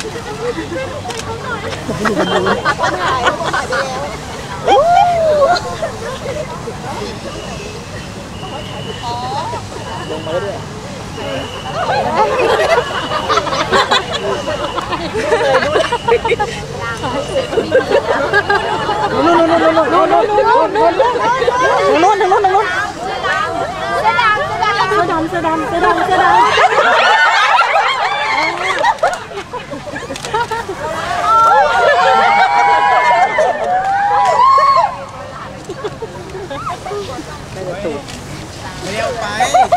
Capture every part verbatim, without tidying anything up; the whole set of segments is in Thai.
ปักปัญหาหายไปแล้วลงมาด้วยนู่นนู่นนู่นนู่นนู่นนู่นนู่นนู่นนู่นนู่นเสื้อดำเสื้อดำเสื้อดำเสื้อดำเร็วไป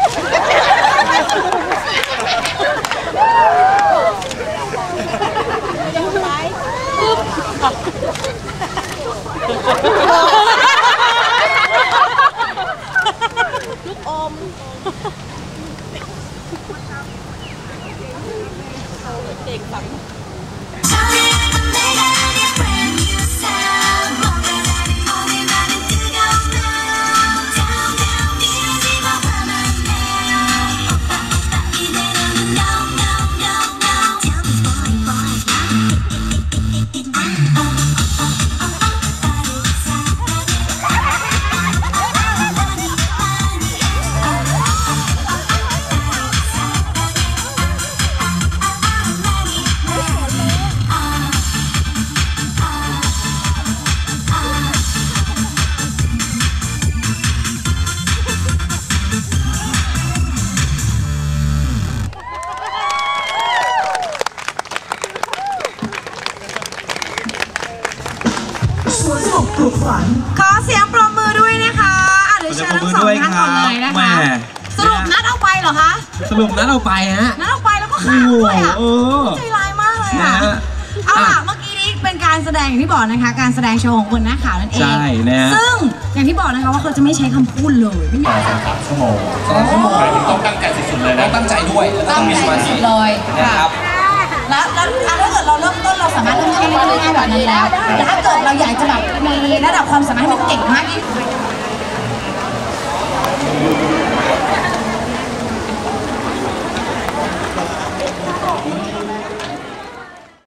ลูกอมเด็กแบบขอเสียงปรบมือด้วยนะคะเดี๋ยวเชิญทั้งสองท่านก่อนเลยนะคะสรุปนัดเอาไปเหรอคะสรุปนัดเอาไปฮะนัดเอาไปแล้วก็ขาดด้วยอ่ะใจร้ายมากเลยอ่ะเอาล่ะเมื่อกี้นี้เป็นการแสดงอย่างที่บอกนะคะการแสดงโชว์ของคนหน้าข่าวนั่นเองใช่นะซึ่งอย่างที่บอกนะคะว่าเขาจะไม่ใช้คำพูดเลยไม่มีสามชั่วโมงสามชั่วโมงต้องตั้งใจสุดๆเลยนะต้องตั้งใจด้วยแล้วต้องมีสมาธิเลยนะครับแล้วแล้วถ้าเกิดเราเริ่มต้นเราสามารถเริ่มต้นได้ง่ายๆแบบนั้นแล้วแต่ถ้าเกิดเราอยากจะแบบมีระดับความสามารถให้มันเก่งมากยิ่ง